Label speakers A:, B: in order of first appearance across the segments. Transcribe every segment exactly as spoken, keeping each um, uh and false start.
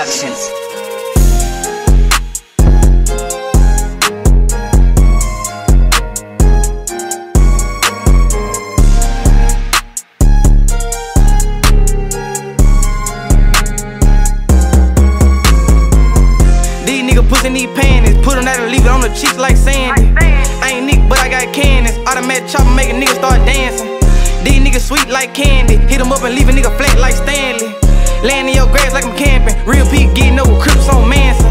A: Productions.
B: These niggas pussy need panties, put them out and leave it on the cheeks like Sandy. I ain't Nick, but I got cannons. Automatic chopper make a nigga start dancing. These niggas sweet like candy, hit them up and leave a nigga flat like Stanley. Laying in your grass like I'm camping, real Pete getting over Crips on Manson.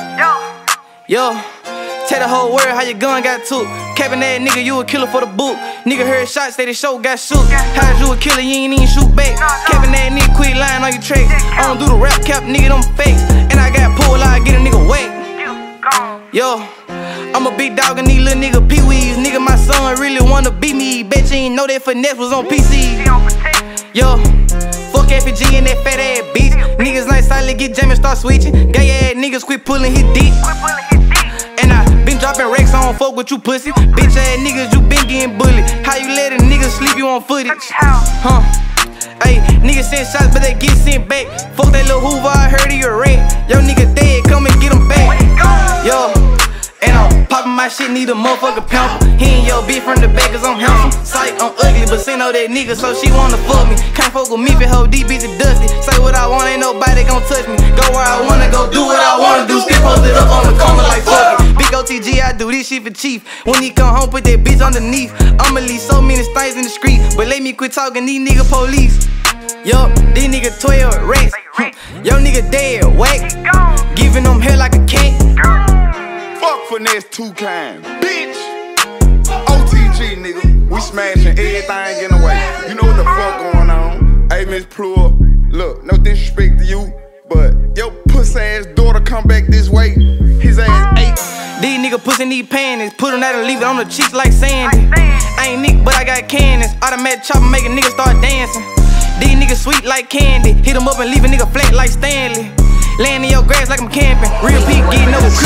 B: Yo, tell the whole world how your gun got took. Capping that nigga, you a killer for the book. Nigga heard shots, say the show got shook. How'd you a killer, you ain't even shoot back. Capping that nigga, quit lying on your tracks. I don't do the rap cap, nigga, them fakes. And I got pulled out, get a nigga wet. Yo, I'm a big dog and these little nigga pee-wees. Nigga, my son really wanna be me. Bet you ain't know that finesse was on P C. Yo, fuck F G and that fat ass bitch. Niggas like silent, get jammin', start switching. Gay ass niggas quit pulling his dick. And I been dropping racks, I don't fuck with you pussy. Bitch ass niggas, you been getting bullied. How you let a nigga sleep you on footage? Huh? Ayy, niggas send shots, but they get sent back. Fuck that little Hoover, I heard he a rat. Yo, nigga dead, come and get him back. Yo, and I'm popping my shit, need a motherfucker pamper. He ain't your bitch from the back, cause I'm handsome. Sight, I'm ugly, but send all that nigga, so she wanna fuck me. Can't fuck with me, if it hold deep, bitch, it dusty. Say what I want, ain't nobody gon' touch me. Go where I wanna go, do what I wanna do. Still posted up on the corner like fuck it. Big O T G, I do this shit for chief. When he come home, put that bitch underneath. I'ma leave so many things in the street, but let me quit talking, these nigga police. Yo, these nigga twelve racks. Yo, nigga dead, whack. Giving them hair like a cat.
C: Fuck finesse two kind, bitch. O T G, nigga. We smashing everything in the way. You know what the fuck going on? Hey, Miss Plur, look, no disrespect to you, but your pussy ass daughter come back this way. His ass eight.
B: These niggas pussy need panties, put them out and leave it on the cheeks like Sandy. I ain't Nick, but I got cannons. Automatic chopper make a nigga start dancing. These niggas sweet like candy, hit them up and leave a nigga flat like Stanley. Laying in your grass like I'm camping, real Pete getting over